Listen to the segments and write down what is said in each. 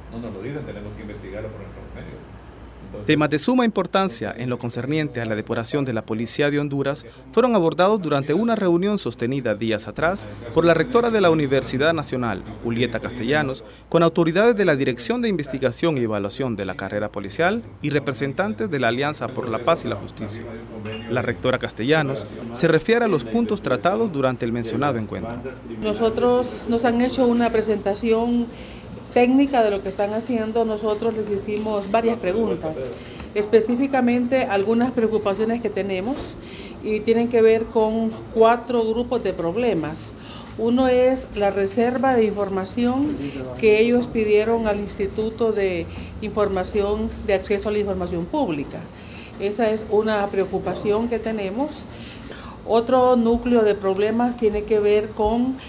no nos lo dicen, tenemos que investigarlo por nuestros medios. Temas de suma importancia en lo concerniente a la depuración de la Policía de Honduras fueron abordados durante una reunión sostenida días atrás por la rectora de la Universidad Nacional, Julieta Castellanos, con autoridades de la Dirección de Investigación y Evaluación de la Carrera Policial y representantes de la Alianza por la Paz y la Justicia. La rectora Castellanos se refiere a los puntos tratados durante el mencionado encuentro. Nosotros nos han hecho una presentación técnica de lo que están haciendo. Nosotros les hicimos varias preguntas, específicamente algunas preocupaciones que tenemos y tienen que ver con 4 grupos de problemas. Uno es la reserva de información que ellos pidieron al Instituto de Información de Acceso a la Información Pública. Esa es una preocupación que tenemos. Otro núcleo de problemas tiene que ver con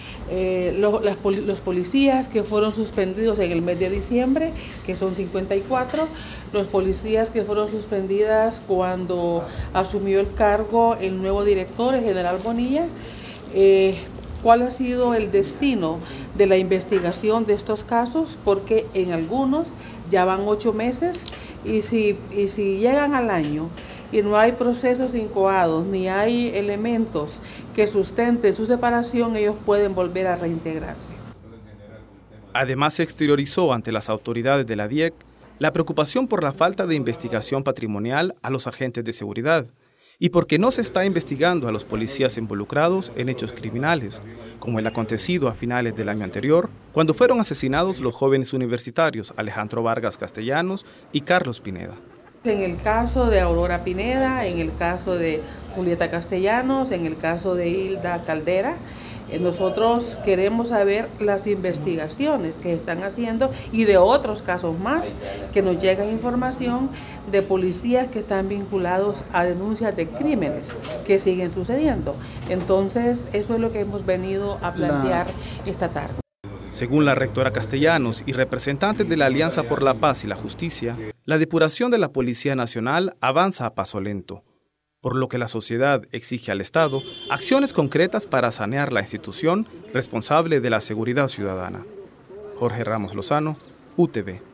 los policías que fueron suspendidos en el mes de diciembre, que son 54, los policías que fueron suspendidas cuando asumió el cargo el nuevo director, el general Bonilla. ¿Cuál ha sido el destino de la investigación de estos casos? Porque en algunos ya van 8 meses y si llegan al año y no hay procesos incoados ni hay elementos que sustenten su separación, ellos pueden volver a reintegrarse. Además, se exteriorizó ante las autoridades de la DIEC la preocupación por la falta de investigación patrimonial a los agentes de seguridad y porque no se está investigando a los policías involucrados en hechos criminales, como el acontecido a finales del año anterior, cuando fueron asesinados los jóvenes universitarios Alejandro Vargas Castellanos y Carlos Pineda. En el caso de Aurora Pineda, en el caso de Julieta Castellanos, en el caso de Hilda Caldera, nosotros queremos saber las investigaciones que están haciendo y de otros casos más, que nos llega información de policías que están vinculados a denuncias de crímenes que siguen sucediendo. Entonces, eso es lo que hemos venido a plantear esta tarde. Según la rectora Castellanos y representantes de la Alianza por la Paz y la Justicia, la depuración de la Policía Nacional avanza a paso lento, por lo que la sociedad exige al Estado acciones concretas para sanear la institución responsable de la seguridad ciudadana. Jorge Ramos Lozano, UTV.